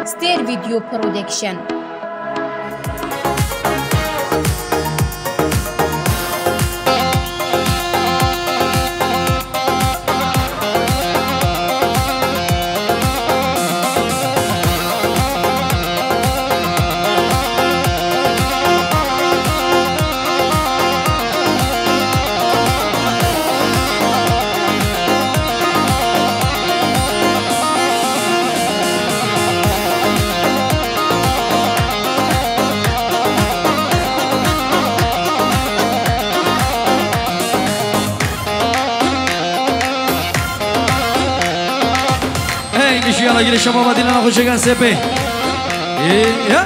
ستير فيديو برودكشن. يلا جري الشباب دي لنا خوش كان سيبي يا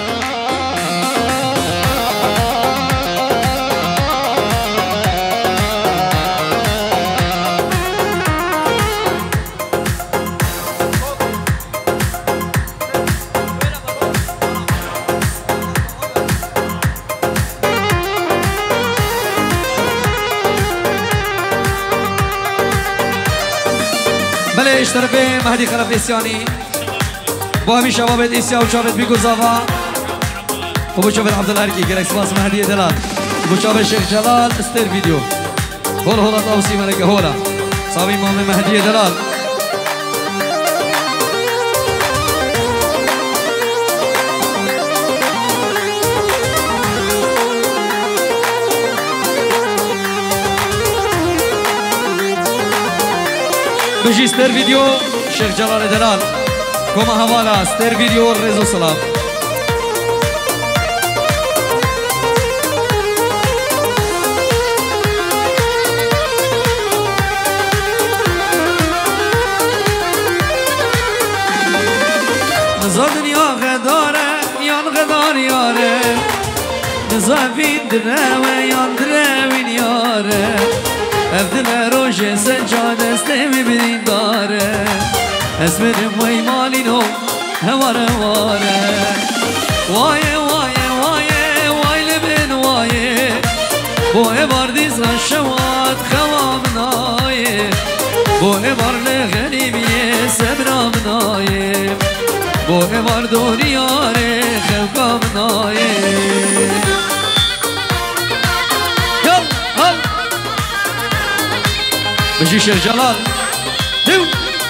بله اشترفه مهدی خلف اسیانی با همین شباب ایسیا و شابت بیگو زاوا و با شابت عبدالله گرک سپاس مهدی دلال و با شابت شیخ جلال استر ویدیو هول هولا تاوسی ملکه هولا صاحبی امام مهدی دلال بجي ستر فيديو شيخ جلال دلال كما حوالا ستر فيديو رزو سلام نزا دنيا غداره يان غدار ياره نزا فين دراوه يان دراوين ياره افدل روشه سجاد استمی برین داره اسمرم وی مالینو هواره واره وایه وایه وایه وای لبن وایه بوه باردیز شواد خوامنایه بوه بار لغنیمیه سبرامنایه بوه بار دونیاره خوکامنایه بجي شيخ جلال دو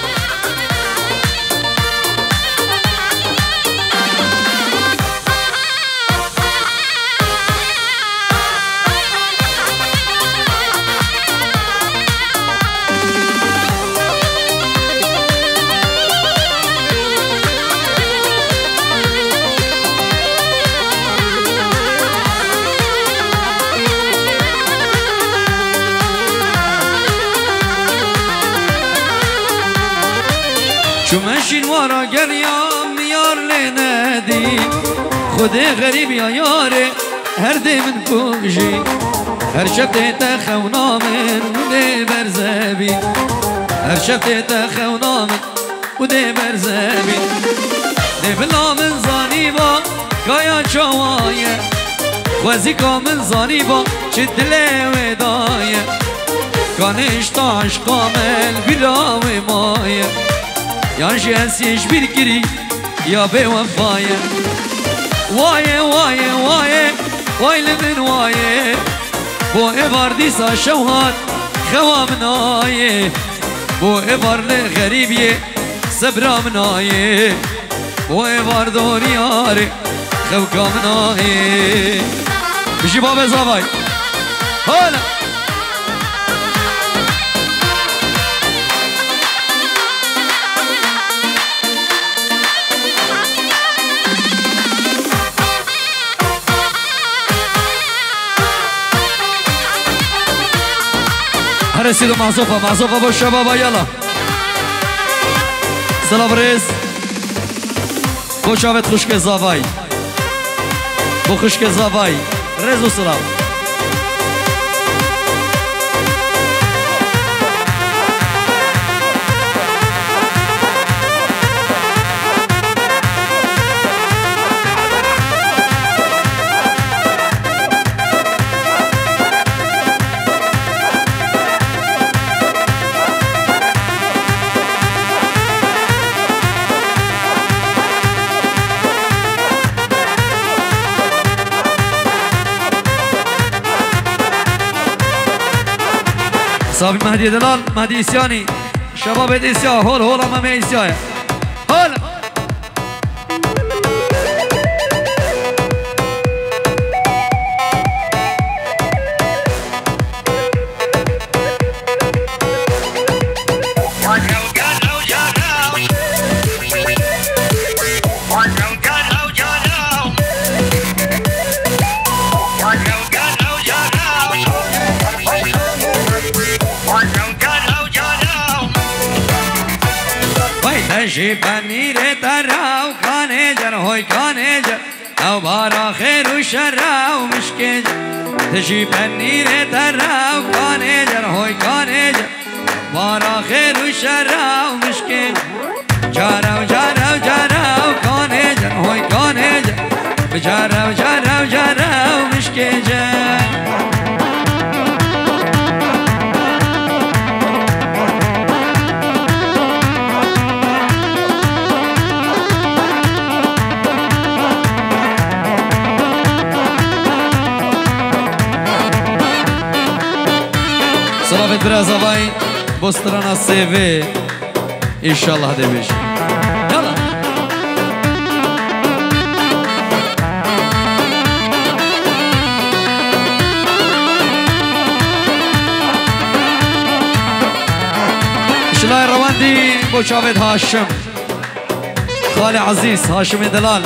شو ماشين ورا قريام يار لنادي خدي غريب يا ياري هردي من فوجي هر شفتي تخونا من ودي برزابي هر شفتي تخونا من ودي برزابي دي بلا من زانيبا كايا شوايا وزيكا من زانيبا شد لي ودايا كانش طاش كامل بلا ومايا يانشي هسيش بيركري يا بوفايا وايه وايه وايه واي لبن وايه بو ابار ديسا شوهات خوامنايه بو ابار لغريبيه سبرامنايه بو ابار دورياري خوكامنايه بجي بابا زافاي هلا رسيدوا معزوفة ابو الشباب يلا سلام ريز بو شابت خوشك زافاي بو خوشك زافاي ريز وسلام صاحبي مهدي دلال مهدي إسياني شباب إسيا هول هول أمام إسيا هول تجي بني تراو خانه جر هوي خانه جر او بارا خير وشر ومشكج تجي بني تراو خانه جر هوي خانه جر بارا خير وشر ومشكج جارو جارو جارو خانه جر هوي خانه جر جارو جارو جارو ومشكج صلافت برازا باي بوسترانا السيفي ان شاء الله هذا بيجي يلا شلاي الرواندي بو شافد هاشم خالي عزيز هاشم دلال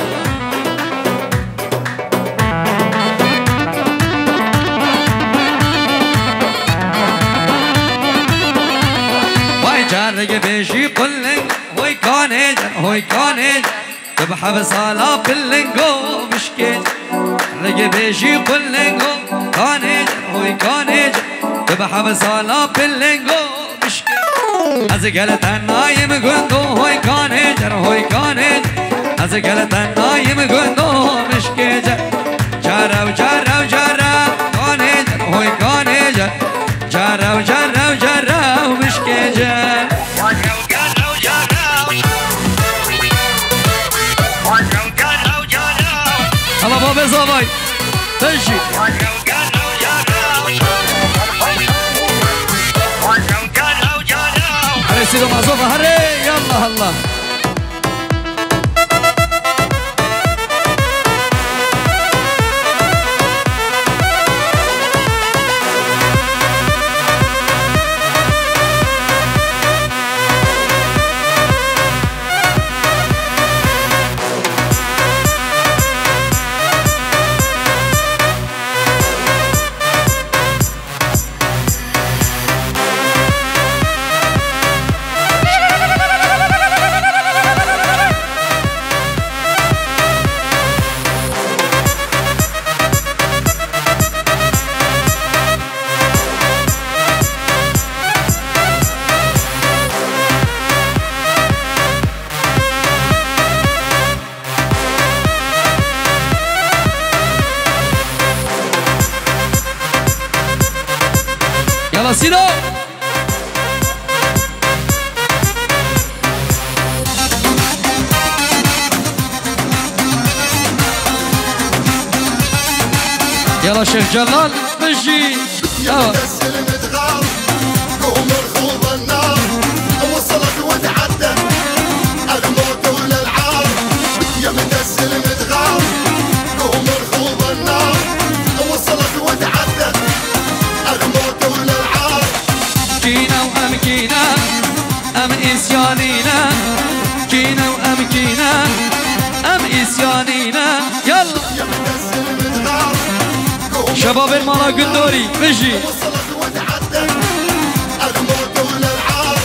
رجع بيجي قلن هوي كانج هوي كانج تبحب صالا بلنجو مشكل رجع بيجي قلن كانج هوي كانج تبحب صالا بلنجو مشكل از قلت النايم قندو هوي كانج هوي كانج از قلت النايم قندو مشكل جارو جارو جارو كانج هوي كانج جارو جارو جارو مشكل هلا بابا زاباي تجي هري سيدو معزوفة هري يلا هلا يلا سيدو يلا شيخ جلال بجي يلا قوم ركوب النار وصلت وتعدى الموت ولا العار يا مدسل متغار قوم ركوب النار وصلت وتعدى الموت ولا العار كينا وأمكينا أم إسيانينا كينا وأمكينا أم إسيانينا يلا يا مدسل متغار شباب المالا قندوري بجي وصلت وتعدى الموت ولا العار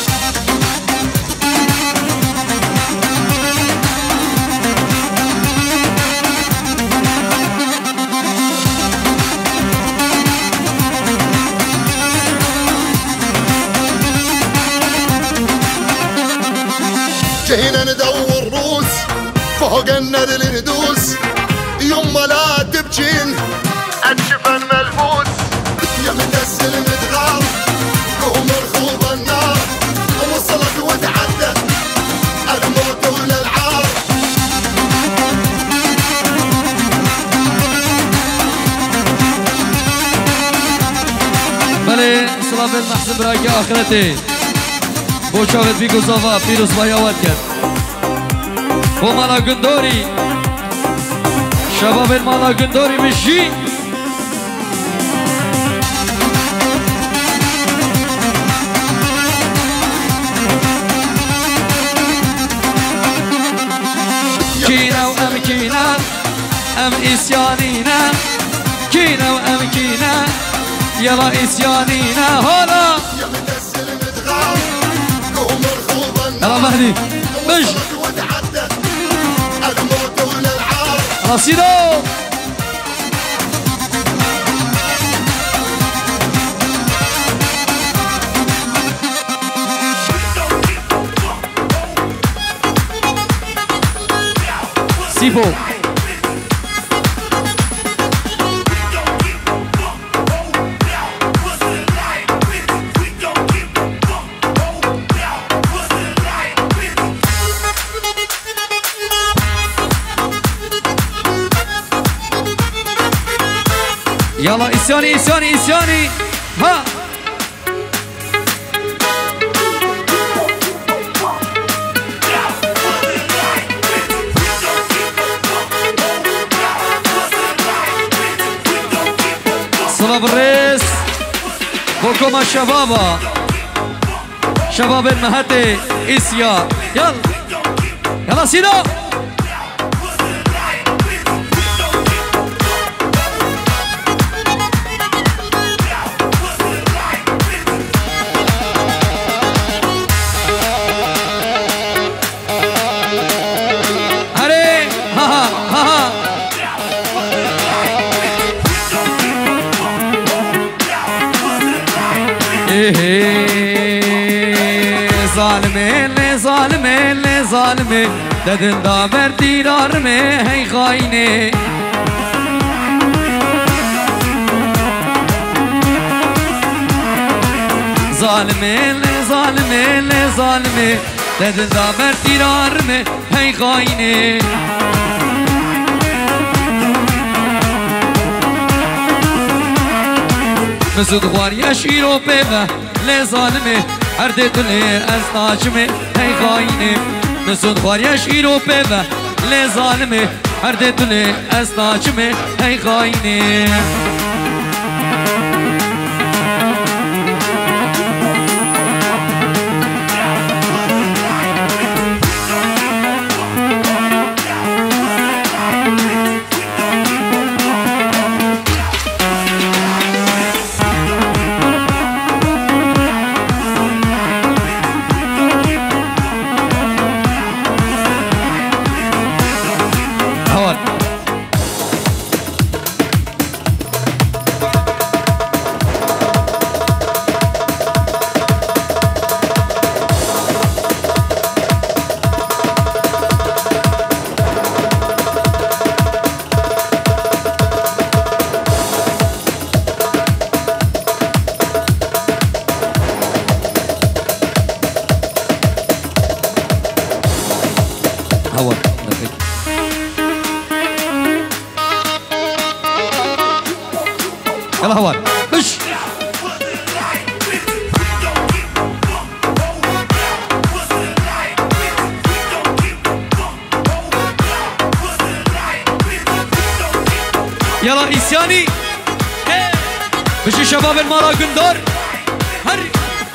جينا ندور روس فوق النار اللي ندوس يما لا تبجين الجبن ملبوس يا مدسل متغار قوم ركوب النار وصلت وتعدى الموت ولا العار بلي سلام المحسن برايك آخرتي بو شاهد بيكو صفا فيروس باياوات كر بو مالا قندوري شباب المالا قندوري مشي كينا وأم كينا أم إسيانينا كينا وأم كينا يلا إسيانينا هلا يلا مهدي بش رصيدو سيبو يلا إسياني إسياني إسياني ها صلاب الرئيس بوكم الشبابة شباب المهدي إسيا يلا يلا سيدو ظالمه ظالمه ظالمه ددن دامر دیرار میں ہے خائنے ظالمه ظالمه ظالمه ددن دامر دیرار میں ہے خائنے مسود خواریا شیرو پیوه لی ظالمه هر ده دلی از ناچمه هی خاینه مسود خواریا شیرو پیوه لی ظالمه هر ده دلی از ناچمه هی خاینه يلا هوار بش يلا إسياني بش شباب المارا قندور هري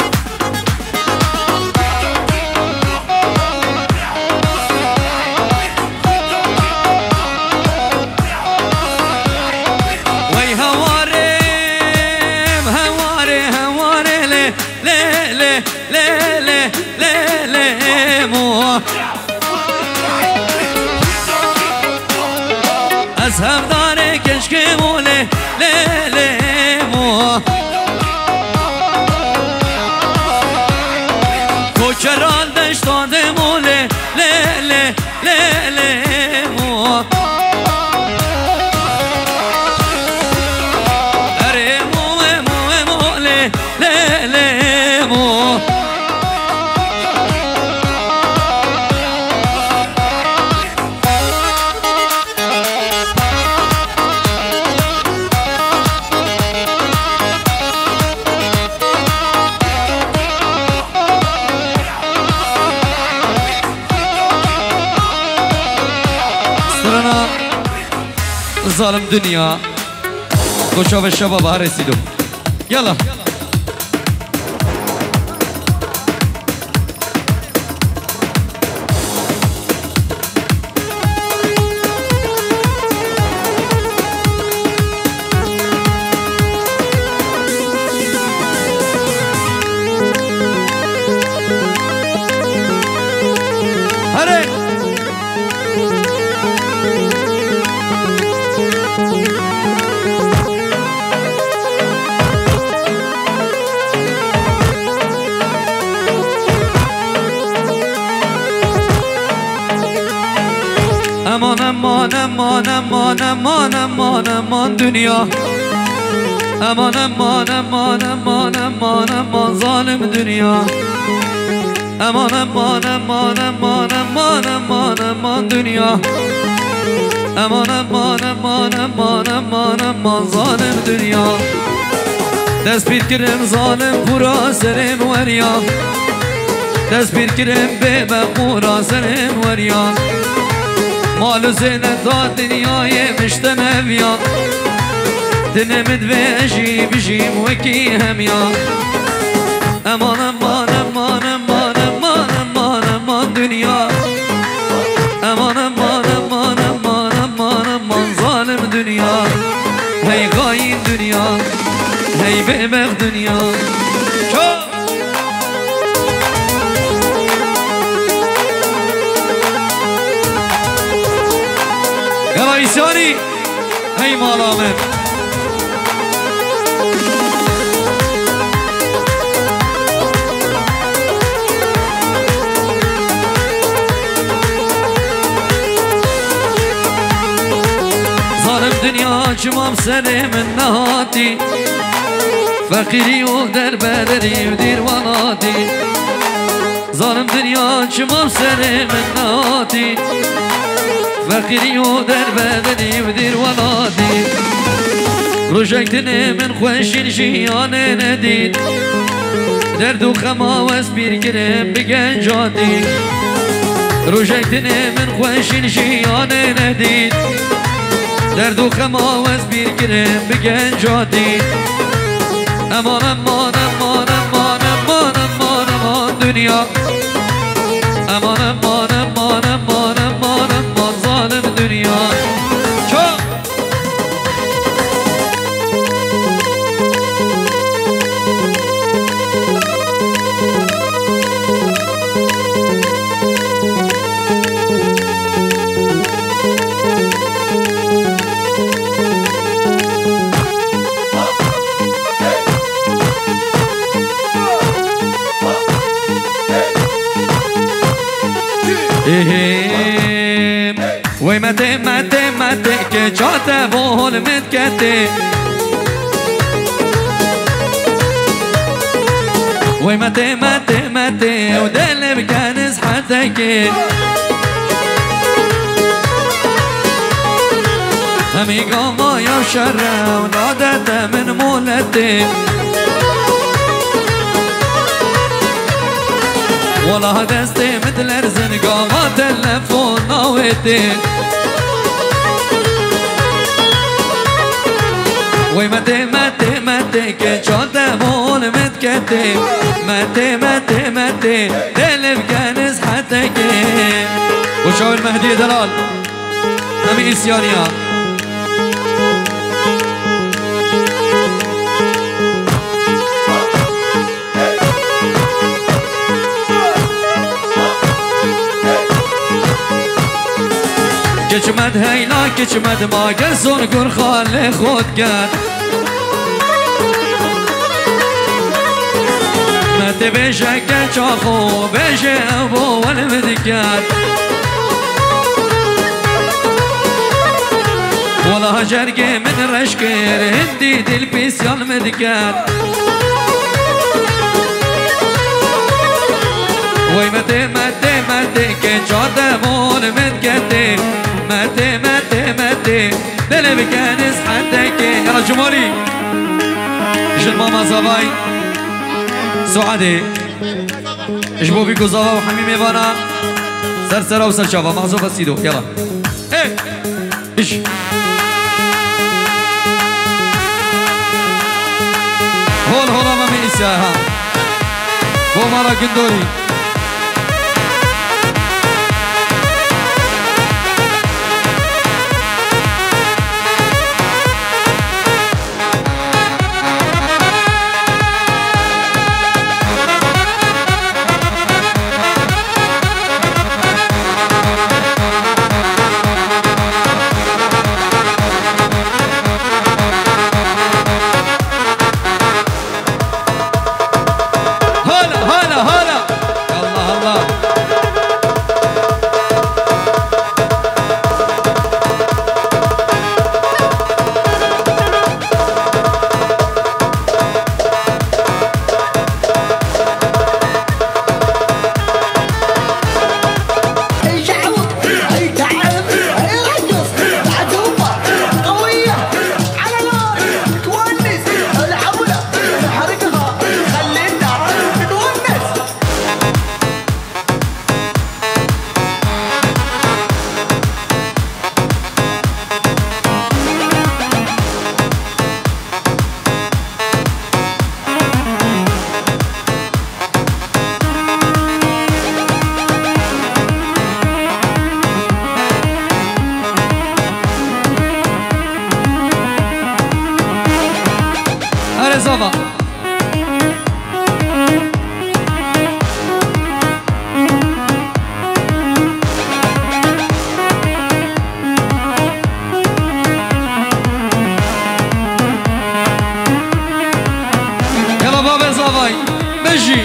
أزهم داري كشكي مولي ليلي مو كوچران دشتان دي مولي ليلي ليلي مو أري مو مولي ليلي مو ظالم دنيا وشوف الشباب هرسيدو يلا امان امان امان امان امان امان امان دنیا امان امان امان امان امان امان ظالم دنیا امان امان امان امان امان امان امان دنیا امان امان امان امان امان امان ظالم دنیا دست بیر کرم ظالم پورا سرم وریا دست بیر کرم به پورا سرم وریا مالو زينة دنياي مشتنبيا تنمد بيجي بجي وكي هميا امان امان امان امان امان امان امان دنيا امان امان امان امان امان امان ظالم دنيا هي غاين دنيا هي بيبغ دنيا شو رئيساني هي مالامن ظالم دنيا جمام سنة من نهاتي فقيري ودر بدري ودير وناتي ظالم دنيا جمام سنة من نهاتي فقيري ودر بدني ودير ولادي رجعتني من خوش الجيان نديد درد وخماوس بيركرم بجنجاتي رجعتني من خوش الجيان نديد درد وخماوس بيركرم بجنجاتي امان امان امان امان امان امان امان دنيا امان امان امان امان امان امان ظالم دنيا شو وي متى متى متى كجاتا بول متكتي وي متى متى متى ودل بكنس حتى همي قاما يا شرا ونادت من مولتي والله دستي مثل ارزن قاما تلفون ناويتي وي متى متى متى كجاتا بول متكتي متى متى متى دل بكنس حتى وشو المهدي دلال نبي إسيانيا كجمد هيلا كجمد ما قزون قر خالي خود قد ما تبيشك كجاخو بيشي ابو والمدكات والله جرقي من رشكير هندي دي البيسيال مدكات وي متى متى متى كجاتا مول مدكتي متى متى متى دل بكنس حدك يلا جمهوري اجل ماما زباي سعادي اجبو بيكو زبا وحميمي بانا سرسرة وسرشافة مغزوفة سيدو يلا ايه ايش ها بو مارا قندوري زابا يلا بابا زاباي بجي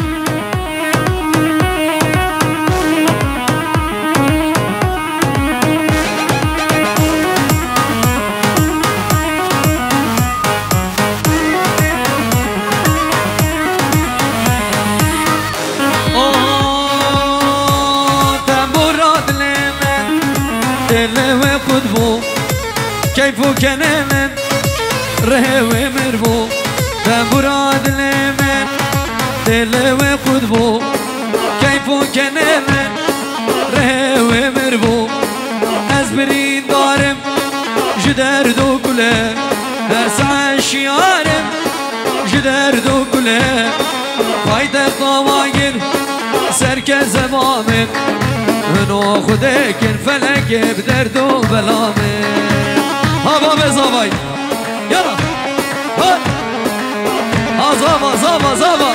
كيفو كنمن رهوي مربو تمراد لمن دلوي قدبو كيفو كنمن رهوي مربو أزبرين دارم جدر دو كله هرسع شيارم جدر دو كله فايدة طواقر سركز بامك منو خدك الفلك بدردو بلامك هابا بزاوي يلا ها زابا زابا زابا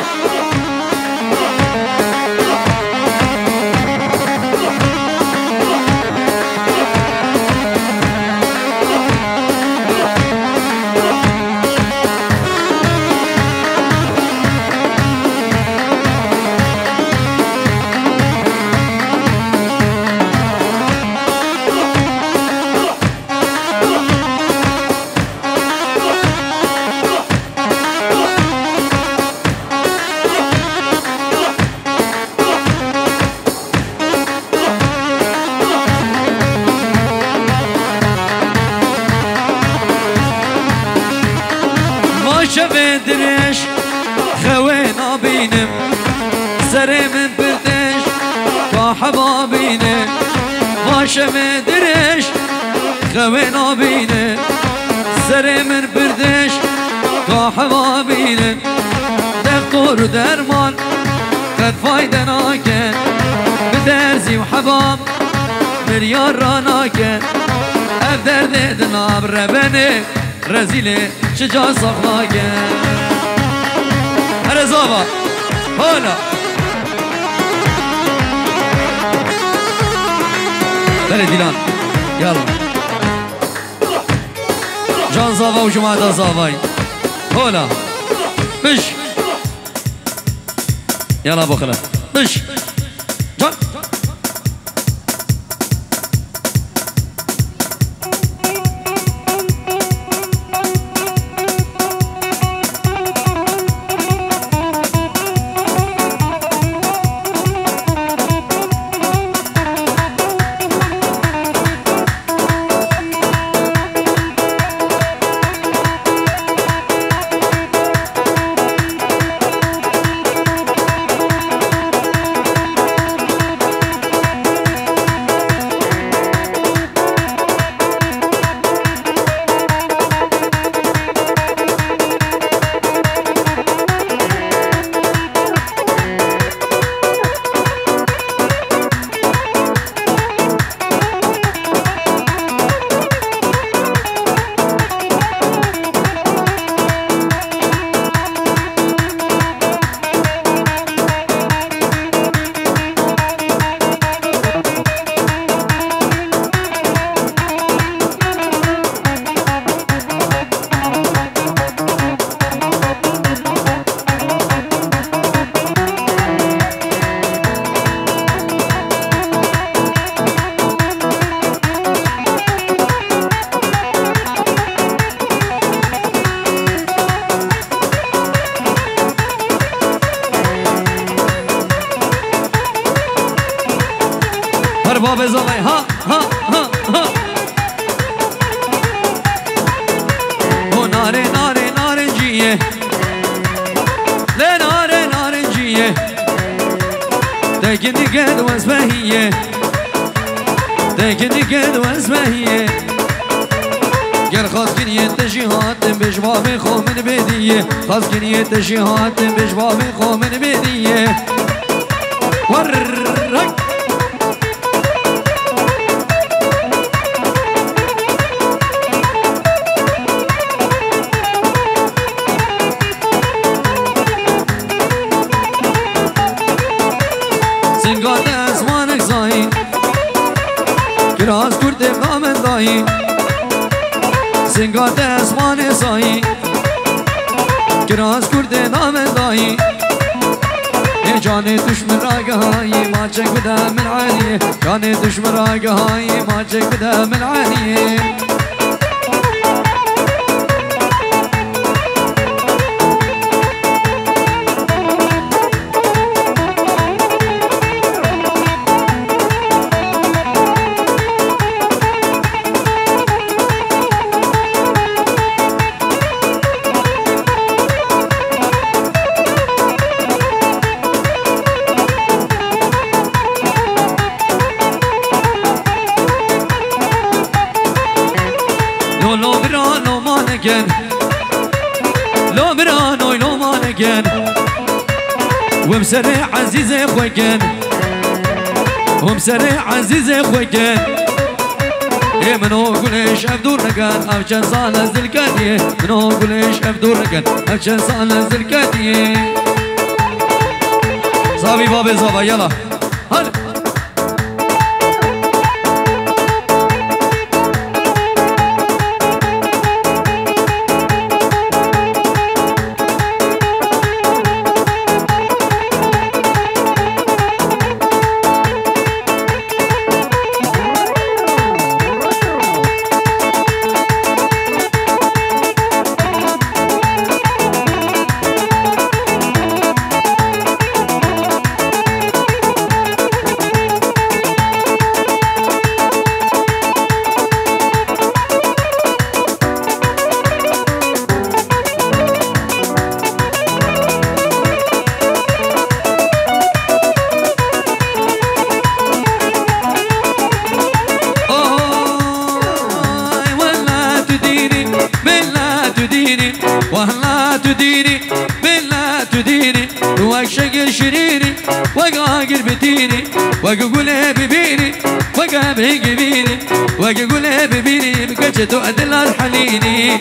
شبدرش خوينا بينم سري من بردش كحبا بينم ما شبدرش خوينا بينم سري من بردش كحبا بينم دكتور درمان قد فايدة ناكن بدرزي وحباب مليار راناكن أفدر ديدنا بربني رزيلي شجاع صخلاقة هلا زابا هلا دلي ديلان يلا جان زابا وجماعة زاباي هلا بش يلا ابو خلف بش جان بابا زوي ها ها ها ها ناري ناري نارنجية لا ناري نارنجية تكني قد واسمهية تكني قد واسمهية قال خاص كنية تشيهات بجباب خو من بدية خاص كنية تشيهات بجباب خو من بدية ورق سنگات اسمانك زاهي كراس كرد غامن داهي سنگات اسمان زاهي كراس كرد غامن داهي جاني دشمن راقهاي ما چك بدا من عالية جاني دشمن راقهاي ما چك بدا من عالية لو برانو ما نگن لو برانو لو ما نگن ومسرع عزيز خوكن ومسرع عزيز خوكن منو قوليش افدور نگن افشان سال از دل کدیه منو قوليش افدور نگن افشان سال از دل کدیه صابي بابي زابا يلا هل وهلا تديني بلا تديني وشقر شريري وقاقر بتيني وقول ببيني وقابي قبيني وقول ببيني بكجتو أدل الحنيني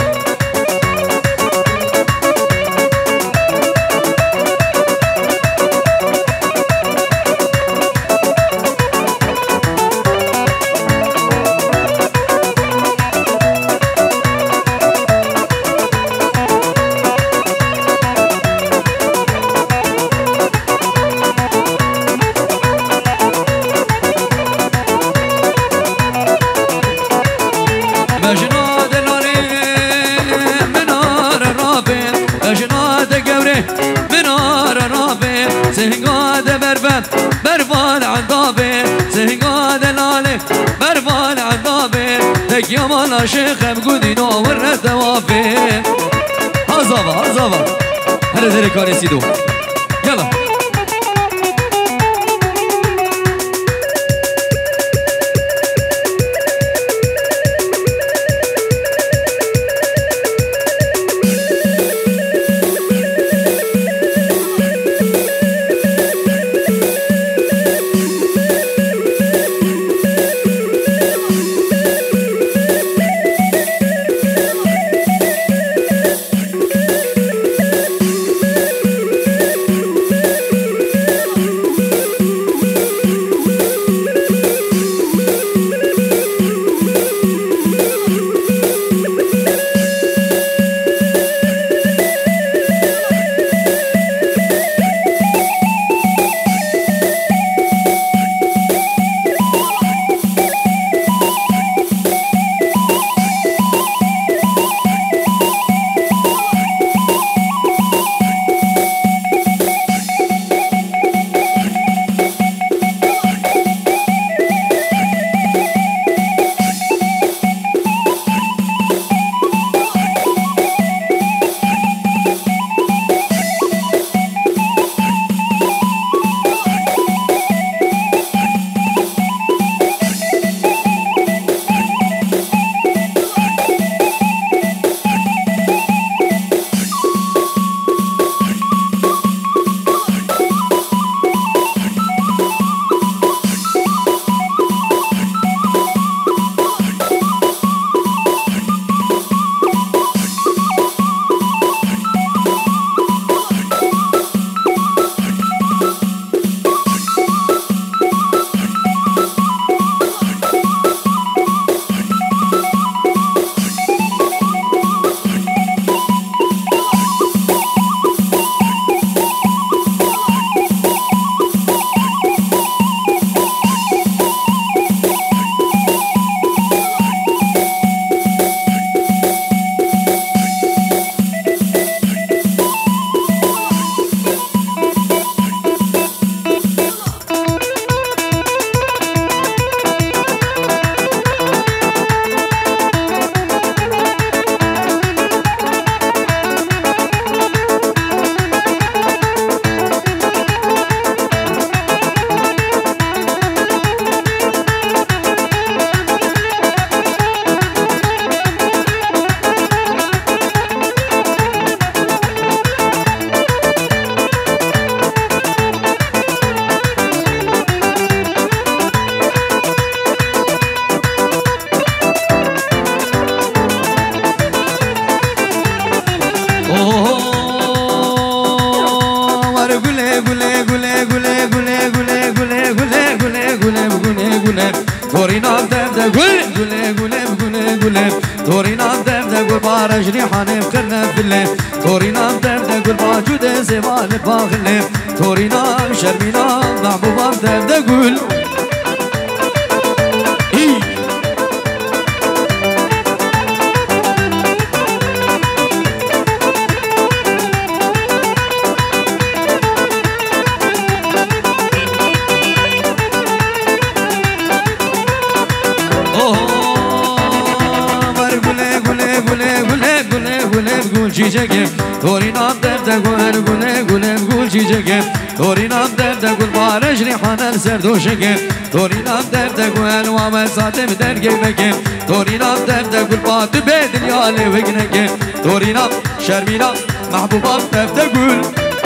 سهنگاد بربن بربان عذابه سهنگاد لاله بربان عذابه تك يا مالا شيخ بقودي نور الثوابه هزابا هزابا هلا زي كان يسيدو يلا گله گله گله گله گله گله گله گله گله گله گله گله دورینام دبده گل گله گله گله گله دورینام دبده گل بارش ریحانه بکرنه بله دورینام دبده گل باجود زبال باغله دورینام شرمینام محبوبام دبده گل چیچگه دورینام دبده گل گله گله گل چیچگه دورینام دبده گل بارش ریحانه سردوشگه دورینام دبده گل و مساتم درگه بگه دورینام دبده گل بات بدلیاله وگنگه دورینام شرمینام محبوبام دبده گل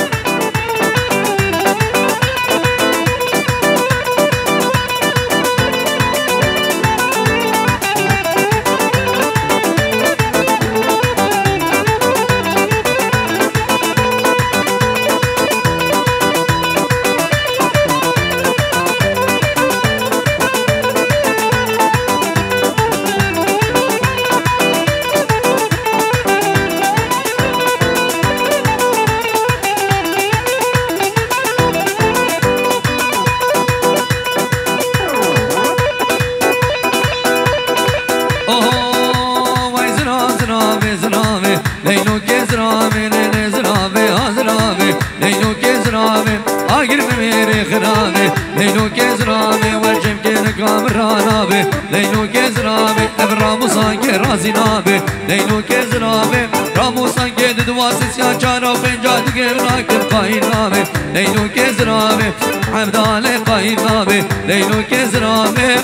لينو كزرامي ابرامو سانكي رازي نابي لينو كزرامي رامو سانكي دواسس يا جارو بنجاد غيرناك قاين نابي لينو كزرامي حمد علي قاين نابي لينو كزرامي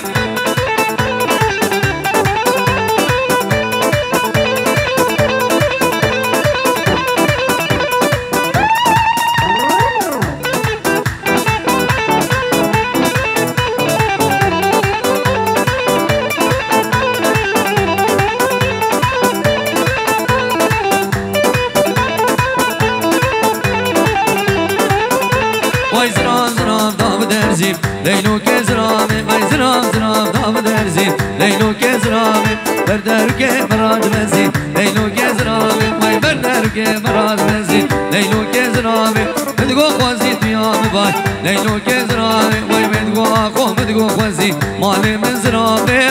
ليلو كزرامي ما يزرام زرام دام درزي ليلو كزرامي بردرك مراد مزي ليلو كزرامي ما يبردرك مراد مزي ليلو كزرامي بدقو خوزي بيام باي ليلو كزرامي ما يبدقو اخو بدقو خوزي مالي من زرامي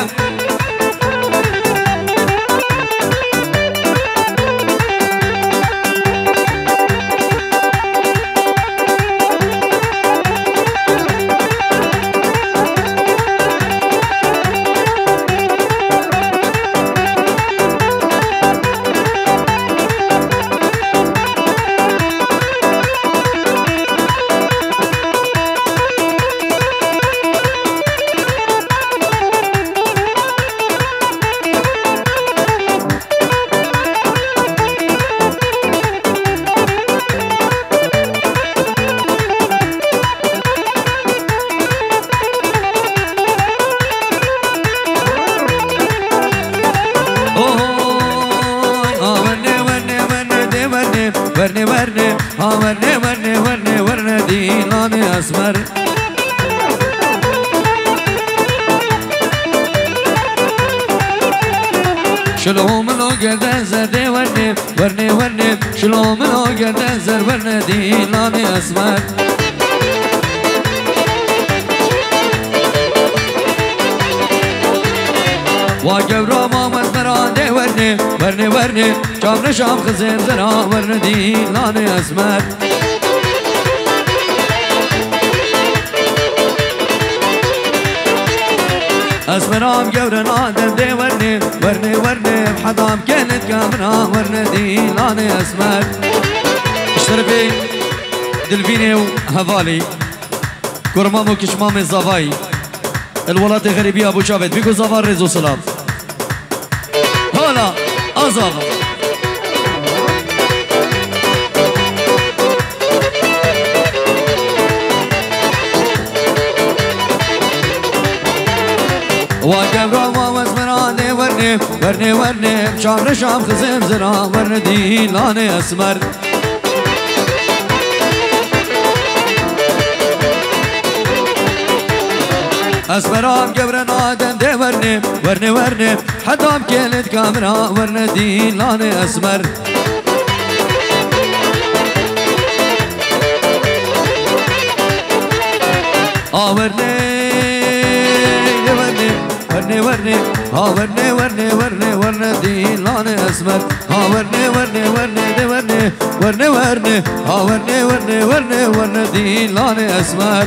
ورني ورني ورني ورني ورني ورني ديلاني أسمر شلوم لو قد زر ورني ورني ورني شلوم لو قد زر ورني ديلاني أسمر واجب راما مزمراني ورني ورني ورني شام نشام خزين زرا ورني ديلاني أسمر أسمرام جورنا دم دي ورني ورني ورني بحضام كانت كامنا ورني ديلاني أسمر اشترفي دلفيني وهفالي كرمامو كشمامي الزافاي الولات الغريبية أبو شافت بيكو زافار رزو سلام هلا أزافا واقف راما وزمراني ورني ورني ورني بشام رشام خزيم زرا ورني ديلاني أسمر اسمرام قبرنا دندي ورني ورني ورني حدام كيلت كاميرا ورني دين لاني اسمر ورني ورني ورني ورني ورني ورني ورني ورني دين لاني اسمر ورني ورني ورني ورني ورني ورني ورني ورني ورني ورني دين لاني اسمر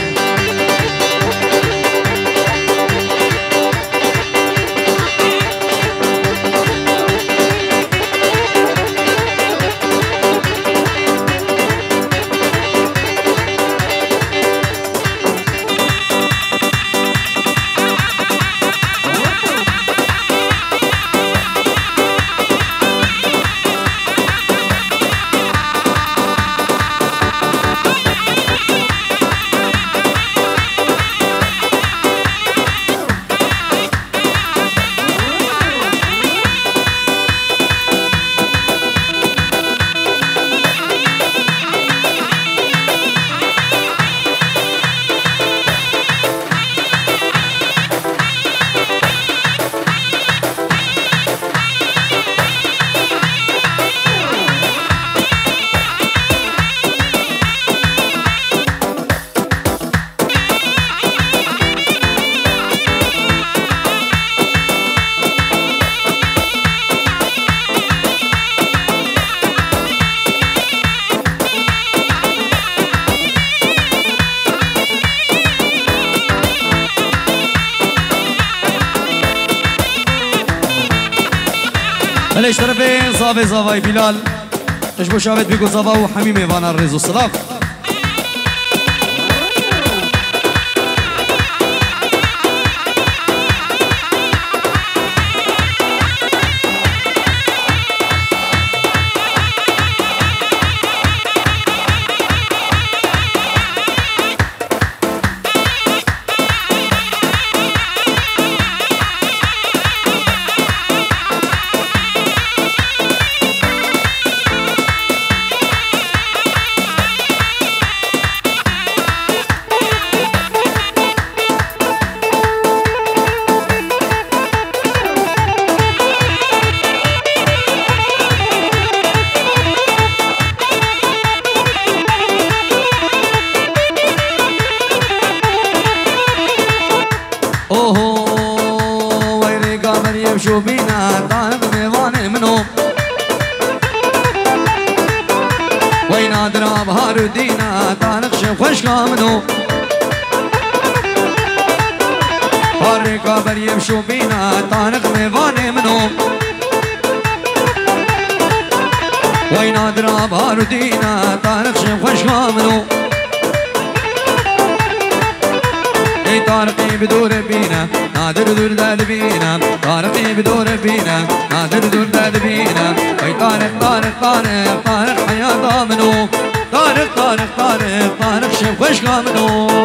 ليش طرفين صافي صافي بلال تشبو شابت بيكو صافا وحميمي فانا الرزو الصلاف شو بينا طارق ميواني منهم وين اضرب هاردينا طارق شيخ وشكا منهم هاريكا بريم شو بينا طارق ميواني منهم وين اضرب هاردينا طارق شيخ وشكا منهم اي طارقي بدور بينا نادر دور دال بينا طارقي بدور بينا نادر دور دال بينا اي طارق طارق طارق طارق حياة منو طارق طارق طارق طارق شيخ وشكا منو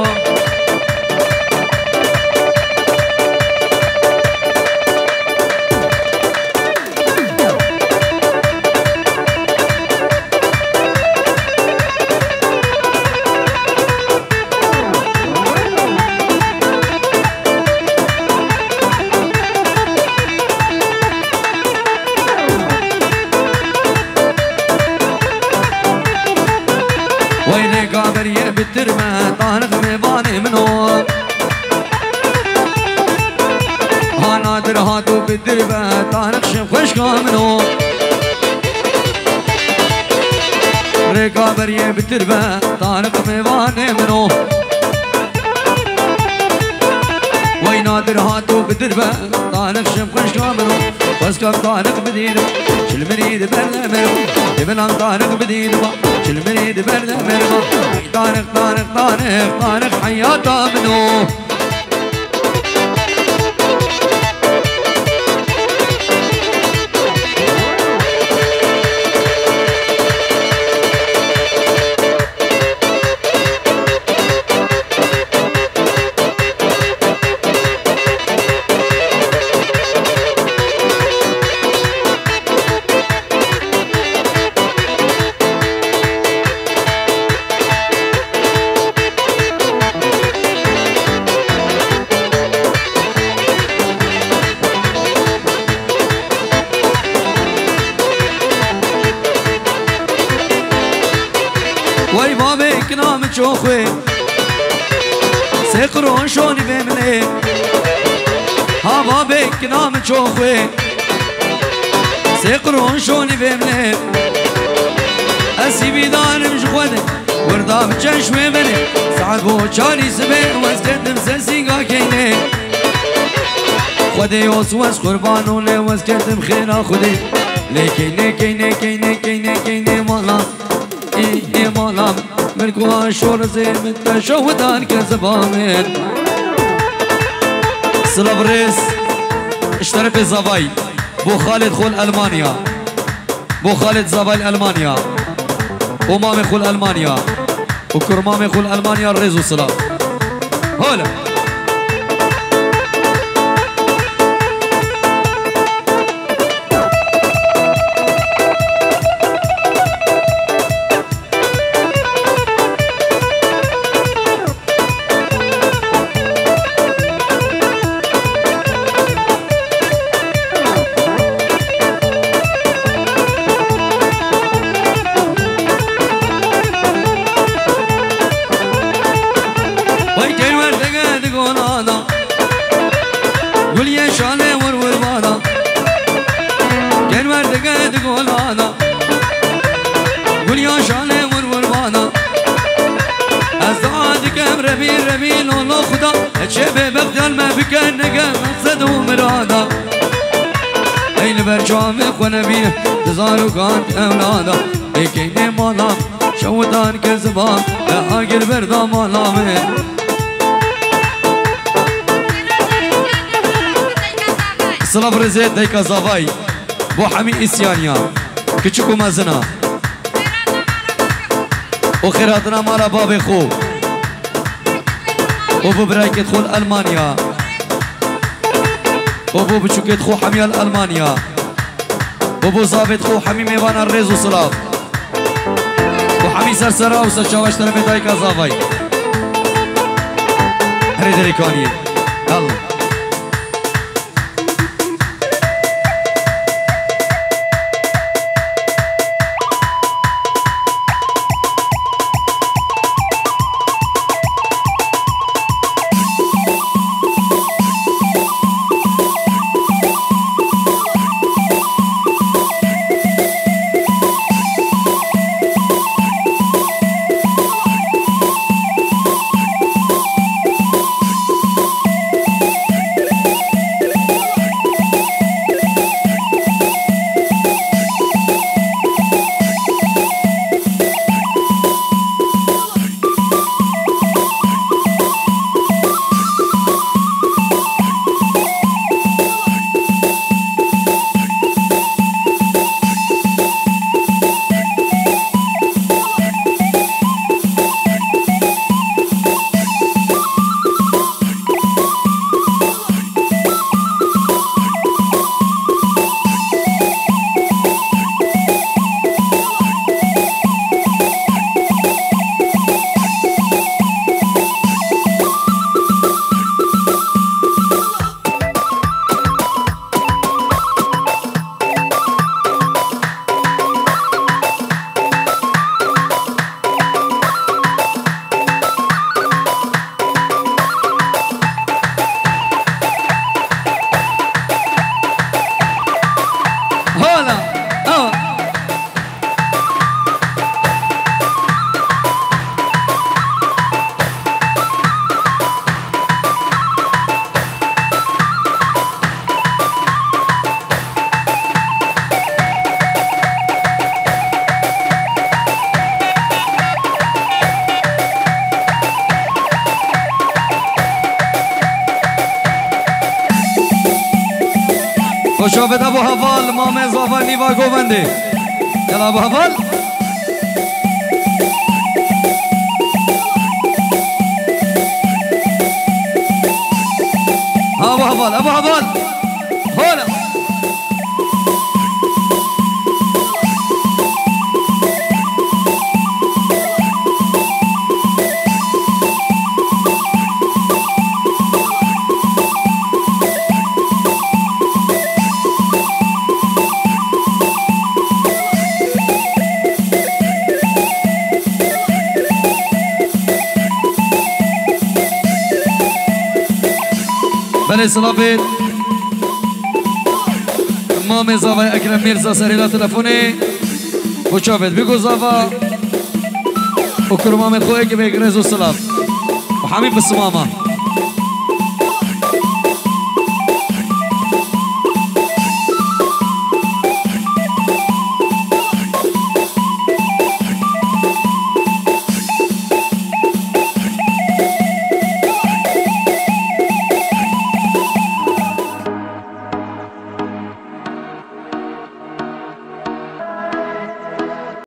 قابريه بالترمه طارق ميباني منو ها نادر هاتو بالدربه طارق شيخ وشكا منو قابريه بالتربه طارق ميباني منو وي نادر هاتو بالدربه طارق شيخ وشكا منو واسكب طارق بدينه شل مريد برده مرمو ابن طارق بدينه شل مريد برده مرمو طارق طارق طارق طارق حياته منو وای بابك نام تشوخوي سيقرون شوني بمني ها بابك نام تشوخوي سيقرون شوني بمني اسيبي دانم جخونه وردام چشمه بني سعبو چاري سبه واسكتم سنسيقا كيني خودي يوسوس قربانونه واسكتم خيرا خودي لكيني كيني كيني كيني كيني مالا إيه مالا من كوا شور زين من تشودان كزبامن سلابريس اشترك الزباي بو خالد خول ألمانيا بو خالد زباي ألمانيا ومامي خول ألمانيا وكرمامي خول ألمانيا الريزو سلام هلا ونبيه تزارو كانت أولادا لكيني مالا شودان كزبان لأقل بردا مالا من صلاف رزيت ديكا زافاي بو حمي إسيانيا كچكو مزنا وخيراتنا مالا بابي خو وبو برايكت خو ألمانيا وبو بچوكت خو حميال ألمانيا وبو ظابط خو حمي ميوان الريزو صلاف وحمي سرسرا وسرشاوش ترمي دايكا زافاي هري دريكاني يلا وشوفت ابو هفال مامي زافا نيفا گوبندي يلا ابو هفال ابو هفال ابو هفال هلا بلي صلابت مامي زافا اكرم ميرزا سريلا تلفوني وشافت بيقول زافا وكرمامي خويك بيقرزو السلام وحميد بالصمامه